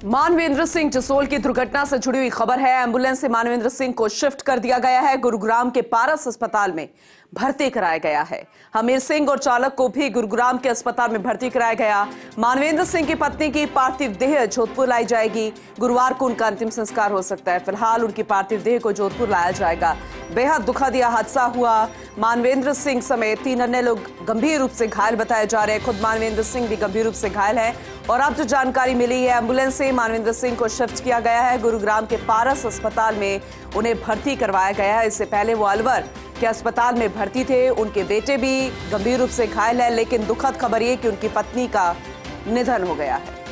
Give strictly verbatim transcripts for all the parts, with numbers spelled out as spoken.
मानवेंद्र सिंह जसोल की दुर्घटना से जुड़ी हुई खबर है। एम्बुलेंस से मानवेंद्र सिंह को शिफ्ट कर दिया गया है। गुरुग्राम के पारस अस्पताल में भर्ती कराया गया है। हमीर सिंह और चालक को भी गुरुग्राम के अस्पताल में भर्ती कराया गया। मानवेंद्र सिंह की पत्नी की पार्थिव देह जोधपुर लाई जाएगी। गुरुवार को उनका अंतिम संस्कार हो सकता है। फिलहाल उनकी पार्थिव देह को जोधपुर लाया जाएगा। बेहद दुखद यह हादसा हुआ। मानवेंद्र सिंह समेत तीन अन्य लोग गंभीर रूप से घायल बताए जा रहे हैं। खुद मानवेंद्र सिंह भी गंभीर रूप से घायल है। और अब जो जानकारी मिली है, एम्बुलेंस से मानवेंद्र सिंह को शिफ्ट किया गया है। गुरुग्राम के पारस अस्पताल में उन्हें भर्ती करवाया गया है। इससे पहले वो अलवर के अस्पताल में भर्ती थे। उनके बेटे भी गंभीर रूप से घायल है, लेकिन दुखद खबर ये कि उनकी पत्नी का निधन हो गया है।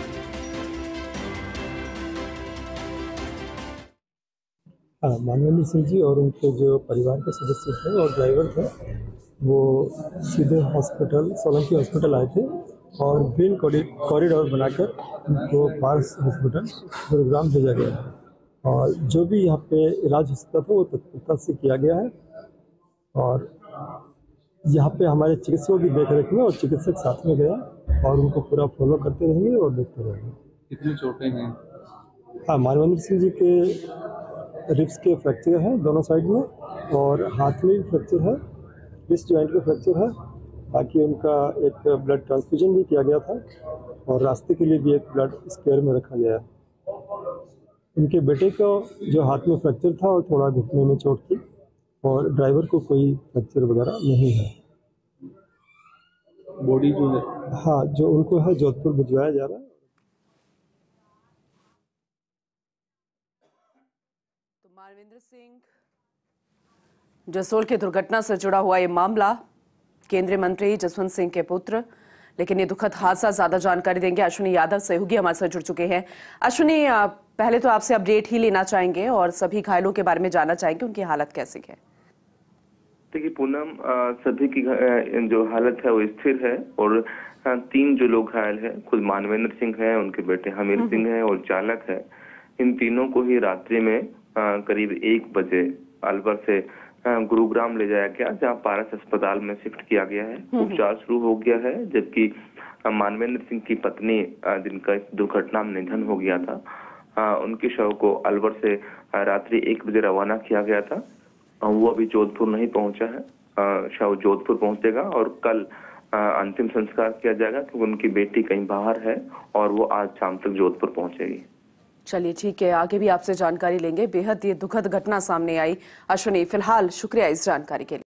मानवेंद्र सिंह जी और उनके जो परिवार के सदस्य थे और ड्राइवर थे, वो सीधे हॉस्पिटल सोलंकी हॉस्पिटल आए थे और ग्रीन कॉरिडोर बनाकर उनको पारस हॉस्पिटल गुरुग्राम भेजा गया। और जो भी यहाँ पे इलाज हो सकता था वो तत्परता से किया गया है। और यहाँ पे हमारे चिकित्सकों की देख रेख में और चिकित्सक साथ में गया और उनको पूरा फॉलो करते रहेंगे और देखते रहेंगे। कितनी चोटें हैं? हाँ, मानवेंद्र सिंह जी के रिब्स के फ्रैक्चर है दोनों साइड में, और हाथ में भी फ्रैक्चर है, रिस्ट जॉइंट में फ्रैक्चर है। बाकी उनका एक ब्लड ट्रांसफ्यूजन भी किया गया था और रास्ते के लिए भी एक ब्लड स्पेयर में रखा गया है। उनके बेटे को जो हाथ में फ्रैक्चर था और थोड़ा घुटने में चोट थी, और ड्राइवर को कोई फ्रैक्चर वगैरह नहीं है। बॉडी जो है, हाँ, जो उनको है जोधपुर भिजवाया जा रहा है। तो मानवेंद्र सिंह जसोल की दुर्घटना से जुड़ा हुआ ये मामला, केंद्रीय मंत्री जसवंत सिंह के पुत्र, लेकिन ये दुखद हादसा ज्यादा जानकारी देंगे अश्विनी यादव सहयोगी हमारे साथ जुड़ चुके हैं। अश्विनी, पहले तो आपसे अपडेट ही लेना चाहेंगे और सभी घायलों के बारे में जानना चाहेंगे, उनकी हालत कैसी है? देखिए पूनम, सभी की जो हालत है वो स्थिर है और तीन जो लोग घायल है, खुद मानवेंद्र सिंह है, उनके बेटे हमीर सिंह है और चालक है। इन तीनों को ही रात्रि में करीब एक बजे अलवर से गुरुग्राम ले जाया गया, जहां पारस अस्पताल में शिफ्ट किया गया है। उपचार शुरू हो गया है, जबकि मानवेंद्र सिंह की पत्नी, जिनका इस दुर्घटना में निधन हो गया था, उनके शव को अलवर से रात्रि एक बजे रवाना किया गया था। वो अभी जोधपुर नहीं पहुंचा है। शव जोधपुर पहुंचेगा और कल अंतिम संस्कार किया जाएगा, क्योंकि उनकी बेटी कहीं बाहर है और वो आज शाम तक जोधपुर पहुंचेगी। चलिए ठीक है, आगे भी आपसे जानकारी लेंगे। बेहद ये दुखद घटना सामने आई। अश्विनी, फिलहाल शुक्रिया इस जानकारी के लिए।